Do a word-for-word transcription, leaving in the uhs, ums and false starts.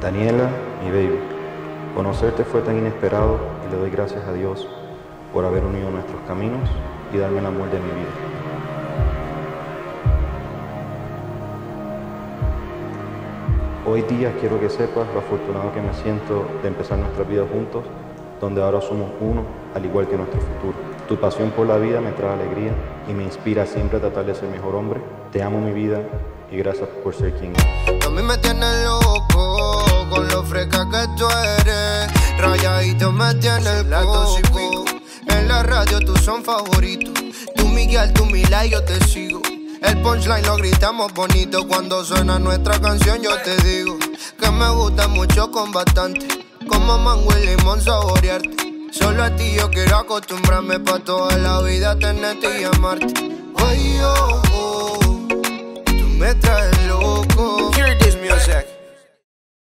Daniela, mi baby, conocerte fue tan inesperado y le doy gracias a Dios por haber unido nuestros caminos y darme el amor de mi vida. Hoy día quiero que sepas lo afortunado que me siento de empezar nuestra vida juntos, donde ahora somos uno, al igual que nuestro futuro. Tu pasión por la vida me trae alegría y me inspira siempre a tratar de ser mejor hombre. Te amo, mi vida, y gracias por ser quien eres. A mí me tienes loco con lo fresca que tú eres. Rayadito me tiene el coco. En la radio tú son favoritos. Tú Miguel, tú Mila y yo te sigo. El punchline lo gritamos bonito. Cuando suena nuestra canción yo te digo que me gusta mucho con bastante. Como mango y limón saborearte. Solo a ti yo quiero acostumbrarme pa' toda la vida tenerte y amarte. Ay, oh, oh, tú me traes loco. Hear this music.